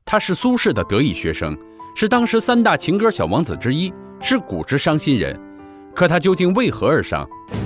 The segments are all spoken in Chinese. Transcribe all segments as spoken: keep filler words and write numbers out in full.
他是苏轼的得意学生，是当时三大情歌小王子之一，是古之伤心人。可他究竟为何而伤？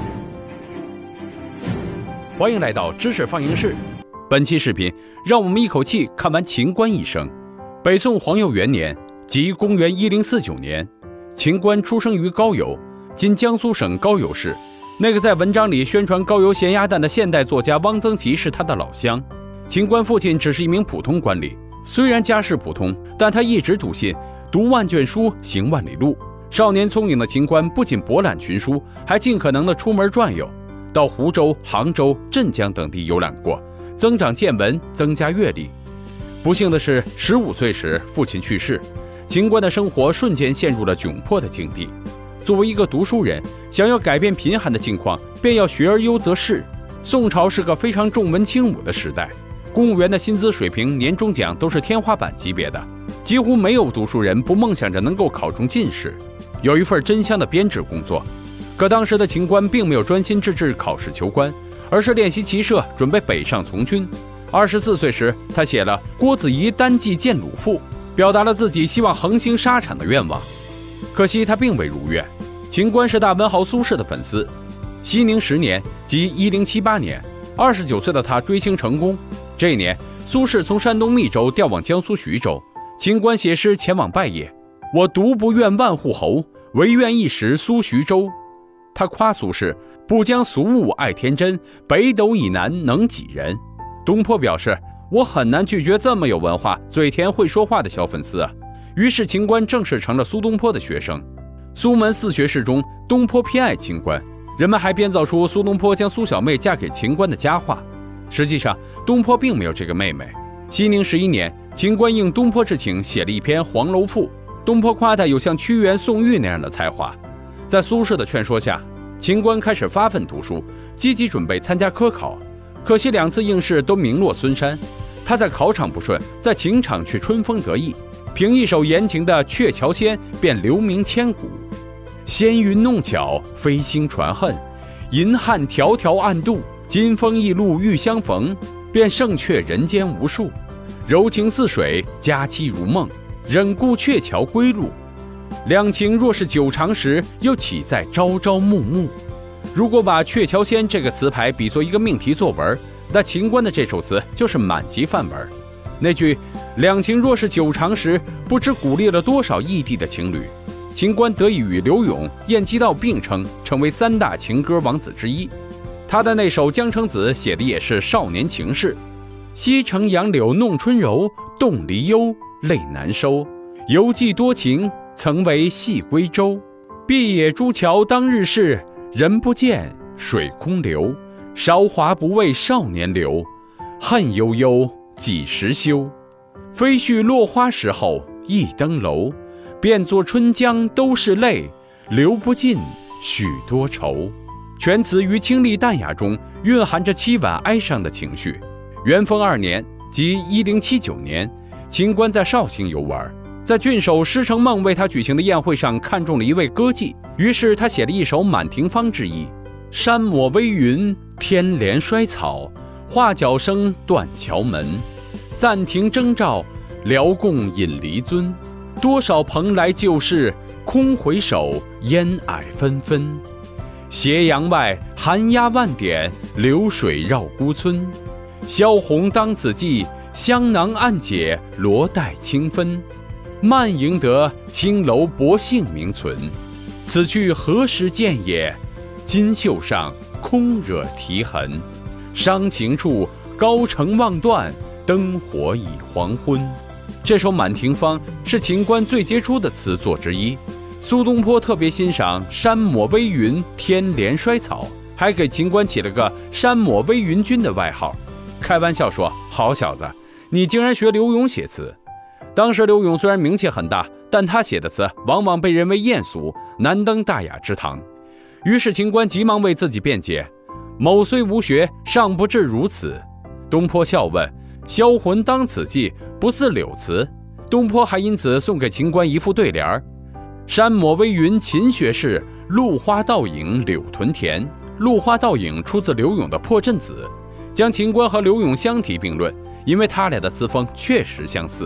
欢迎来到知识放映室，本期视频让我们一口气看完秦观一生。北宋皇佑元年，即公元一零四九年，秦观出生于高邮，今江苏省高邮市。那个在文章里宣传高邮咸鸭蛋的现代作家汪曾祺是他的老乡。秦观父亲只是一名普通官吏，虽然家世普通，但他一直笃信读万卷书，行万里路。少年聪颖的秦观不仅博览群书，还尽可能的出门转悠，到湖州、杭州、镇江等地游览过，增长见闻，增加阅历。不幸的是，十五岁时父亲去世，秦观的生活瞬间陷入了窘迫的境地。作为一个读书人，想要改变贫寒的境况，便要学而优则仕。宋朝是个非常重文轻武的时代，公务员的薪资水平、年终奖都是天花板级别的，几乎没有读书人不梦想着能够考中进士，有一份真香的编制工作。可当时的秦观并没有专心致志考试求官，而是练习骑射，准备北上从军。二十四岁时，他写了《郭子仪单骑荐鲁赋》，表达了自己希望横行沙场的愿望。可惜他并未如愿。秦观是大文豪苏轼的粉丝。熙宁十年，即一零七八年，二十九岁的他追星成功。这一年，苏轼从山东密州调往江苏徐州，秦观写诗前往拜谒。我独不愿万户侯，唯愿一时苏徐州。他夸苏轼不将俗物爱天真，北斗以南能几人。东坡表示，我很难拒绝这么有文化、嘴甜会说话的小粉丝啊。于是秦观正式成了苏东坡的学生。苏门四学士中，东坡偏爱秦观，人们还编造出苏东坡将苏小妹嫁给秦观的佳话。实际上，东坡并没有这个妹妹。熙宁十一年，秦观应东坡之请写了一篇《黄楼赋》，东坡夸他有像屈原、宋玉那样的才华。在苏轼的劝说下，秦观开始发奋读书，积极准备参加科考。可惜两次应试都名落孙山，他在考场不顺，在情场却春风得意，凭一首言情的《鹊桥仙》便留名千古。仙云弄巧，飞星传恨，银汉迢迢暗度，金风一路欲相逢，便胜却人间无数。柔情似水，佳期如梦，忍顾鹊桥归路。两情若是久长时，又岂在朝朝暮暮。如果把《鹊桥仙》这个词牌比作一个命题作文，那秦观的这首词就是满级范文。那句两情若是久长时，不知鼓励了多少异地的情侣。秦观得以与柳永、晏几道并称，成为三大情歌王子之一。他的那首《江城子》写的也是少年情事：西城杨柳弄春柔，动离忧，泪难收。犹记多情，曾为系归舟。碧野朱桥当日事，人不见，水空流。韶华不为少年留，恨悠悠，几时休？飞絮落花时候，一登楼。变作春江都是泪，流不尽，许多愁。全词于清丽淡雅中蕴含着凄婉哀伤的情绪。元丰二年，即一零七九年，秦观在绍兴游玩，在郡守师承梦为他举行的宴会上看中了一位歌妓，于是他写了一首《满庭芳》之意：山抹微云，天连衰草，画角声断桥门。暂停征兆，辽共引离尊。多少蓬莱旧事，空回首，烟霭纷纷。斜阳外，寒鸦万点，流水绕孤村。萧红当此际，香囊暗解，罗带清分。慢迎得青楼薄幸名存。此去何时见也？金袖上空惹啼痕。伤情处，高城望断，灯火已黄昏。这首《满庭芳》是秦观最杰出的词作之一。苏东坡特别欣赏山抹微云，天连衰草，还给秦观起了个山抹微云君的外号，开玩笑说：好小子，你竟然学柳永写词。当时柳永虽然名气很大，但他写的词往往被认为艳俗，难登大雅之堂。于是秦观急忙为自己辩解：某虽无学，尚不至如此。东坡笑问：销魂当此际，不似柳词。东坡还因此送给秦观一副对联：山抹微云勤学士，露花倒影柳屯田。露花倒影出自柳永的《破阵子》，将秦观和柳永相提并论，因为他俩的词风确实相似。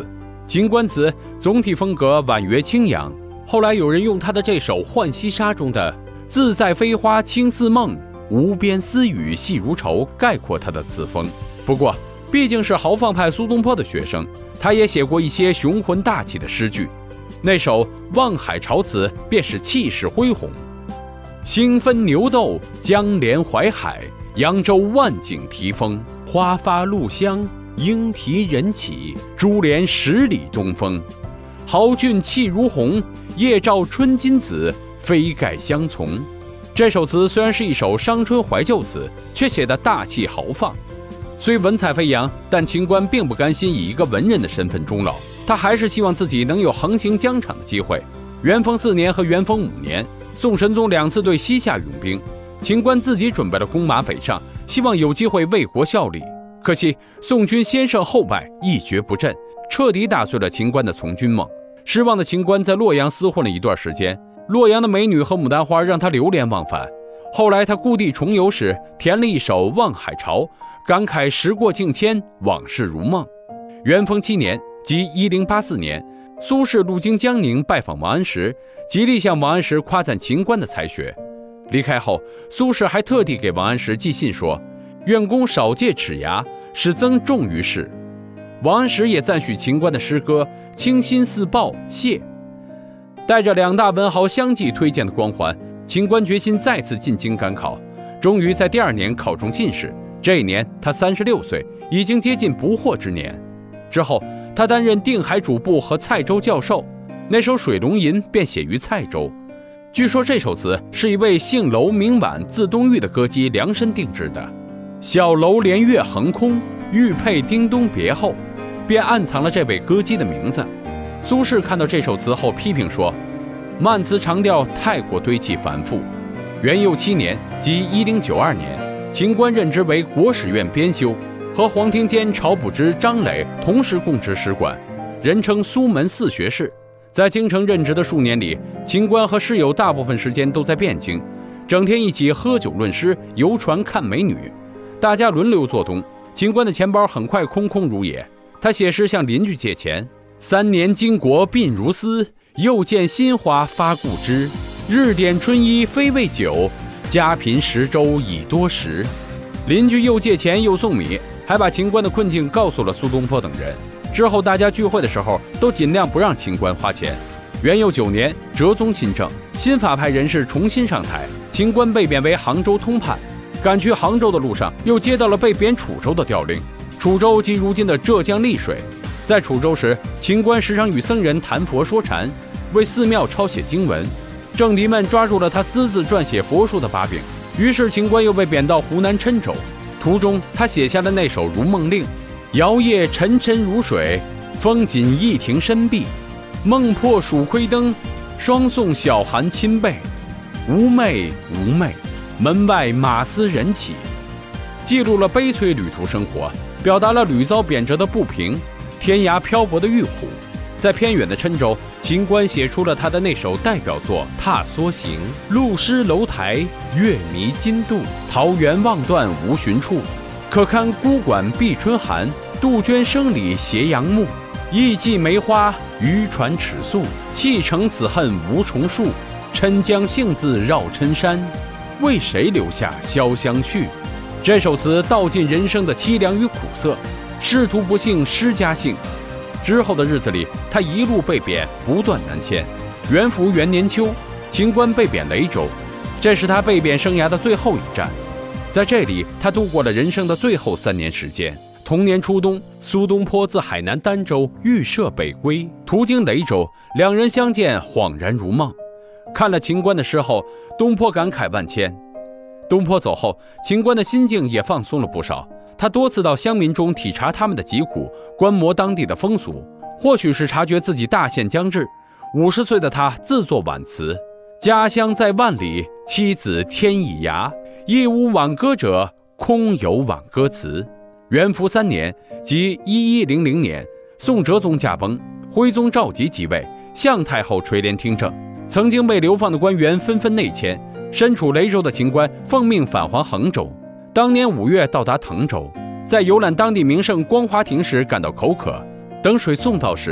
秦观词总体风格婉约清扬，后来有人用他的这首《浣溪沙》中的“自在飞花轻似梦，无边丝雨细如愁”概括他的词风。不过，毕竟是豪放派苏东坡的学生，他也写过一些雄浑大气的诗句。那首《望海潮词》便是气势恢宏。星分牛斗，江连淮海，扬州万景题风，花发露香，莺啼人起，珠帘十里东风。豪俊气如虹，夜照春金子，飞盖相从。这首词虽然是一首伤春怀旧词，却写得大气豪放。虽文采飞扬，但秦观并不甘心以一个文人的身份终老，他还是希望自己能有横行疆场的机会。元丰四年和元丰五年，宋神宗两次对西夏拥兵，秦观自己准备了弓马北上，希望有机会为国效力。可惜宋军先胜后败，一蹶不振，彻底打碎了秦观的从军梦。失望的秦观在洛阳厮混了一段时间，洛阳的美女和牡丹花让他流连忘返。后来他故地重游时，填了一首《望海潮》，感慨时过境迁，往事如梦。元丰七年，即一零八四年，苏轼路经江宁拜访王安石，极力向王安石夸赞秦观的才学。离开后，苏轼还特地给王安石寄信说：“愿公少戒齿牙，使增重于世。”王安石也赞许秦观的诗歌清新似豹谢。带着两大文豪相继推荐的光环，秦观决心再次进京赶考，终于在第二年考中进士。这一年他三十六岁，已经接近不惑之年。之后他担任定海主簿和蔡州教授，那首《水龙吟》便写于蔡州。据说这首词是一位姓楼名婉字东玉的歌姬量身定制的。小楼连月横空，玉佩叮咚别后，便暗藏了这位歌姬的名字。苏轼看到这首词后批评说，慢词长调太过堆砌繁复。元佑七年，即一零九二年，秦观任职为国史院编修，和黄庭坚、晁补之、张磊同时供职史馆，人称苏门四学士。在京城任职的数年里，秦观和室友大部分时间都在汴京，整天一起喝酒论诗，游船看美女，大家轮流做东。秦观的钱包很快空空如也，他写诗向邻居借钱：三年经国鬓如丝，又见新花发故枝。日点春衣非为酒，家贫十粥已多时。邻居又借钱又送米，还把秦观的困境告诉了苏东坡等人。之后大家聚会的时候都尽量不让秦观花钱。元佑九年，哲宗亲政，新法派人士重新上台，秦观被贬为杭州通判。赶去杭州的路上，又接到了被贬楚州的调令。楚州即如今的浙江丽水。在楚州时，秦观时常与僧人谈佛说禅，为寺庙抄写经文。政敌们抓住了他私自撰写佛书的把柄，于是秦观又被贬到湖南郴州。途中，他写下了那首《如梦令》：摇曳沉沉如水，风紧一庭深闭。梦破蜀窥灯，双送小寒亲背。无寐无寐，门外马嘶人起。记录了悲催旅途生活，表达了屡遭贬谪的不平，天涯漂泊的欲苦。在偏远的郴州，秦观写出了他的那首代表作《踏梭行》：路失楼台，月迷津渡，桃源望断无寻处。可堪孤馆闭春寒，杜鹃声里斜阳暮。意寄梅花，渔船尺素，弃乘此恨无重数。郴江幸自绕郴山，为谁留下潇湘去？这首词道尽人生的凄凉与苦涩，仕途不幸失家幸。之后的日子里，他一路被贬，不断南迁。元符元年秋，秦观被贬雷州，这是他被贬生涯的最后一站。在这里，他度过了人生的最后三年时间。同年初冬，苏东坡自海南儋州预设北归，途经雷州，两人相见，恍然如梦。看了秦观的诗后，东坡感慨万千。东坡走后，秦观的心境也放松了不少。他多次到乡民中体察他们的疾苦，观摩当地的风俗，或许是察觉自己大限将至，五十岁的他自作挽词：家乡在万里，妻子天已涯。一无挽歌者，空有挽歌词。元符三年，即一一零零年，宋哲宗驾崩，徽宗赵佶即位，向太后垂帘听政。曾经被流放的官员纷纷内迁，身处雷州的秦观奉命返还衡州。当年五月到达滕州，在游览当地名胜光华亭时感到口渴，等水送到时，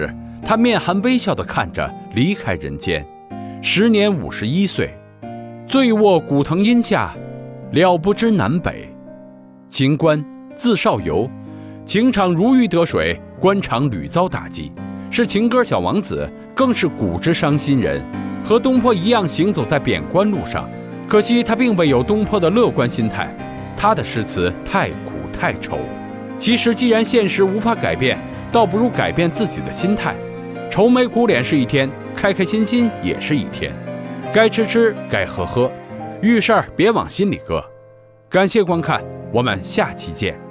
他面含微笑地看着离开人间，时年五十一岁，醉卧古藤阴下，了不知南北。秦观，字少游，情场如鱼得水，官场屡遭打击，是情歌小王子，更是古之伤心人。和东坡一样行走在贬官路上，可惜他并未有东坡的乐观心态，他的诗词太苦太愁。其实既然现实无法改变，倒不如改变自己的心态。愁眉苦脸是一天，开开心心也是一天。该吃吃，该喝喝，遇事儿别往心里搁。感谢观看，我们下期见。